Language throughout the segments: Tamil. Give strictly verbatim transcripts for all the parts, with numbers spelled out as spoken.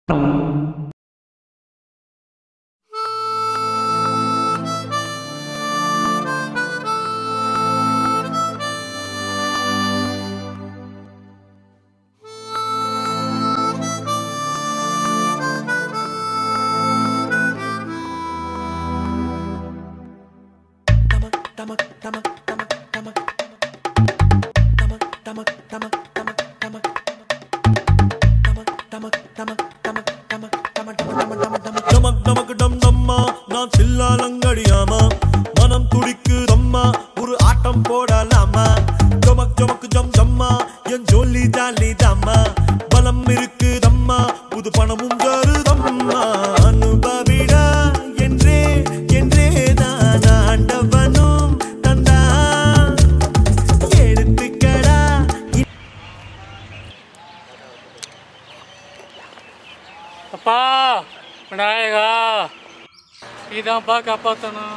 அப்பா விநாயகா இதான்ப்பா காப்பாற்றணும்.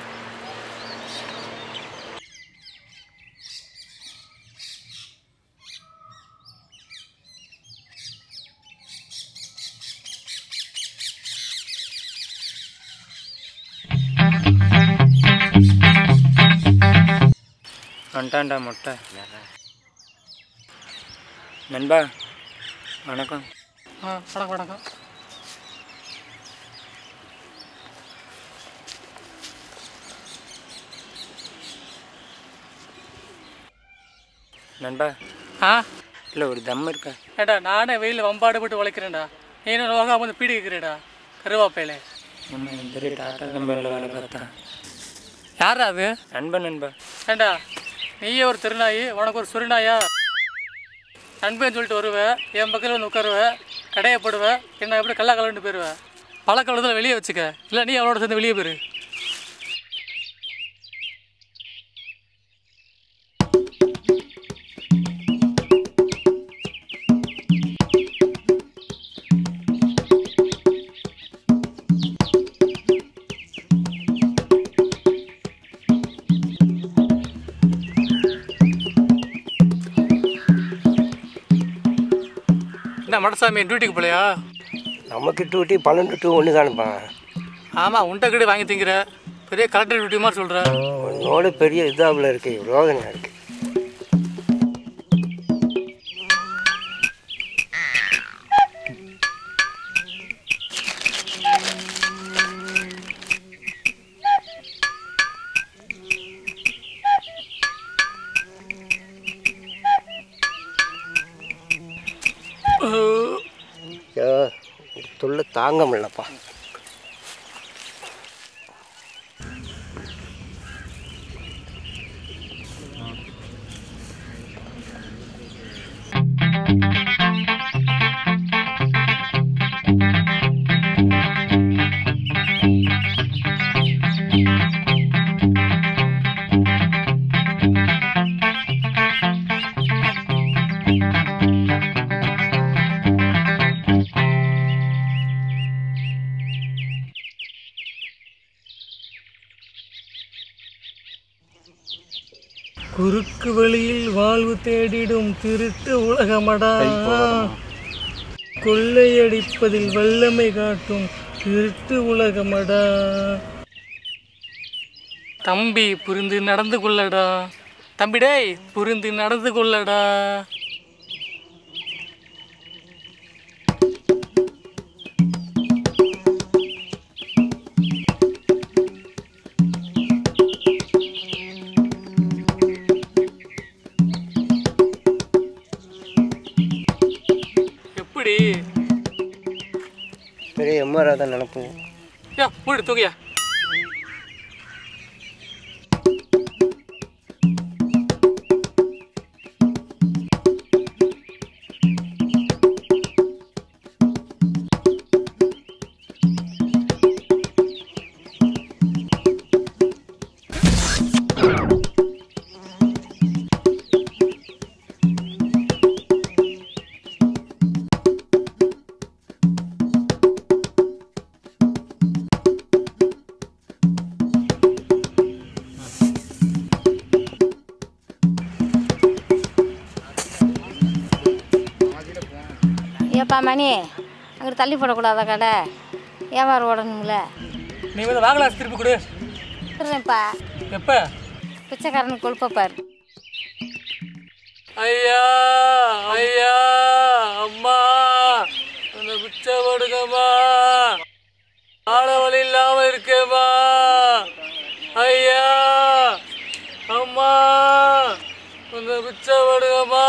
வந்துட்டான்டா முட்டை. நண்பா வணக்கம். ஆ வணக்கம் வணக்கம். நண்பா ஆ இல்லை ஒரு தம் இருக்கா? ஏடா நானே வெயிலில் வம்பாடு போட்டு உழைக்கிறேன்டா, நீ என்ன நோகாம வந்து பீடி கேட்குறேடா கருவாப்பையில. நம்ம பெரிய டாட்டா கம்பெனியில் வேலை பார்த்தேன். யாரா அது? நண்பன் நண்பா. ஏண்டா நீயே ஒரு திருநாயி, உனக்கு ஒரு சுருநாயா? நண்பன் சொல்லிட்டு வருவேன், என் பக்கத்தில் வந்து உட்காருவேன், கடையை போடுவேன், என்ன எப்படி கல்லா கலண்டு போயிடுவேன். பழக்கவளத்தில் வெளியே வச்சுக்க, இல்லை நீ அவளோட சேர்ந்து வெளியே போயிரு. என்ன மடசாமி டியூட்டிக்கு போலையா? நமக்கு டியூட்டி பன்னெண்டு டு ஒன்று தானுப்பா. ஆமாம், உண்டை கடி வாங்கி திங்கிற, பெரிய கலெக்டர் டியூட்டி மாதிரி சொல்கிற. உன்னோட பெரிய இதாவில் இருக்கு, ரோதனையாக இருக்குது. தொல்லை தாங்க முடியலப்பா. குறுக்கு வழியில் வாழ்வு தேடிடும் திருட்டு உலகமடா, கொள்ளையடிப்பதில் வல்லமை காட்டும் திருட்டு உலகமடா. தம்பி புரிந்து நடந்து கொள்ளடா, தம்பிடே புரிந்து நடந்து கொள்ளடா. பெரிய எம்ஆரா தான் நினைப்போம். யா மூடி தூக்கியா. ஏப்பா மணி, இவர் தள்ளி போடக்கூடாதா கடை வியாபாரம் ஓடணும்ல. நீ வந்து வாங்கலாம் திருப்பி கொடு. திருப்பா எப்போ? பிச்சைக்காரனுக்கு கொழுப்பாரு. ஐயா ஐயா அம்மா அந்த பிச்சை போடுங்கம்மா, ஆட வழி இல்லாம இருக்கேம்மா. ஐயா அம்மா அந்த பிச்சை போடுங்கம்மா.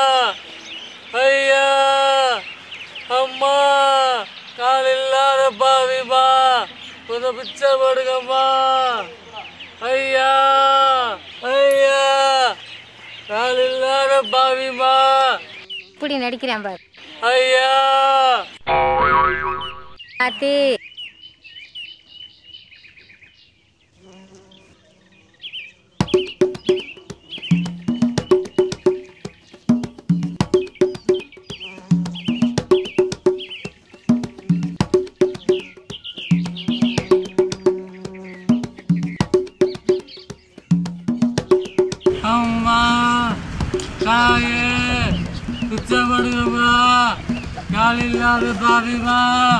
ஐயா அம்மா கால் இல்லாத பாவிமா அந்த பிச்சை போடுங்கம்மா. ஐயா ஐயா கால் இல்லாத பாவிமா. இப்படி நடிக்கிறேன் பாரு. ஐயா ஆத்தி அம்மா தாயே பிச்சை போடுங்கம்மா, கால் இல்லாத பாவிமா.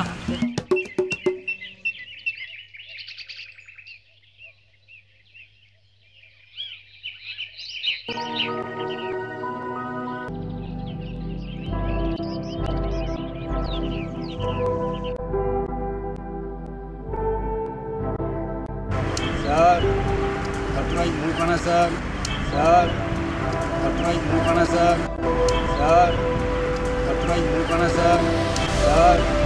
சார் பத்து ரூபாய்க்கு மூணு பணம் சார். சார் பத்து ரூபாய்க்கு மூணு பணம் சார். சார் பத்து ரூபாய்க்கு மூணு பணம் சார். சார்